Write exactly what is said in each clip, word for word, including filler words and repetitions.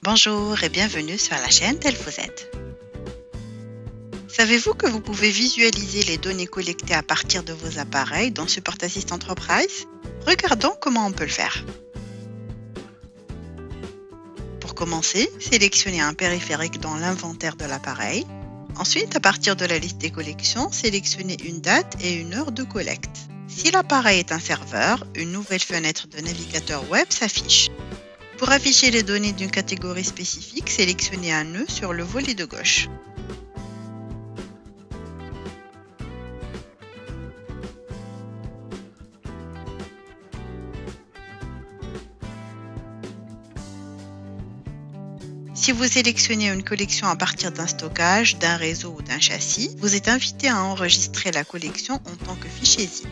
Bonjour et bienvenue sur la chaîne Tel vous êtes. Savez-vous que vous pouvez visualiser les données collectées à partir de vos appareils dans Support Assist Enterprise? Regardons comment on peut le faire. Pour commencer, sélectionnez un périphérique dans l'inventaire de l'appareil. Ensuite, à partir de la liste des collections, sélectionnez une date et une heure de collecte. Si l'appareil est un serveur, une nouvelle fenêtre de navigateur web s'affiche. Pour afficher les données d'une catégorie spécifique, sélectionnez un nœud sur le volet de gauche. Si vous sélectionnez une collection à partir d'un stockage, d'un réseau ou d'un châssis, vous êtes invité à enregistrer la collection en tant que fichier zip.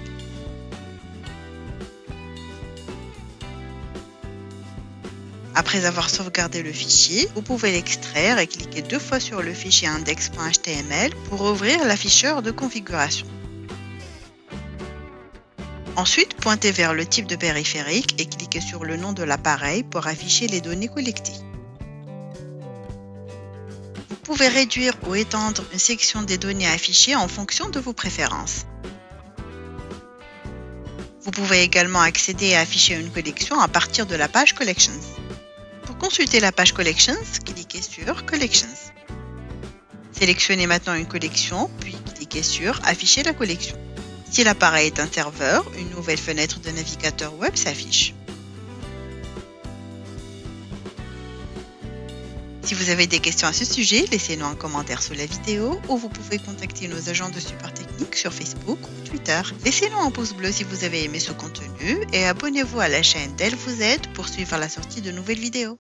Après avoir sauvegardé le fichier, vous pouvez l'extraire et cliquer deux fois sur le fichier index.html pour ouvrir l'afficheur de configuration. Ensuite, pointez vers le type de périphérique et cliquez sur le nom de l'appareil pour afficher les données collectées. Vous pouvez réduire ou étendre une section des données affichées en fonction de vos préférences. Vous pouvez également accéder et afficher une collection à partir de la page Collections. Pour consulter la page Collections, cliquez sur Collections. Sélectionnez maintenant une collection, puis cliquez sur Afficher la collection. Si l'appareil est un serveur, une nouvelle fenêtre de navigateur web s'affiche. Si vous avez des questions à ce sujet, laissez-nous un commentaire sous la vidéo ou vous pouvez contacter nos agents de support technique sur Facebook ou Twitter. Laissez-nous un pouce bleu si vous avez aimé ce contenu et abonnez-vous à la chaîne Tel vous êtes pour suivre la sortie de nouvelles vidéos.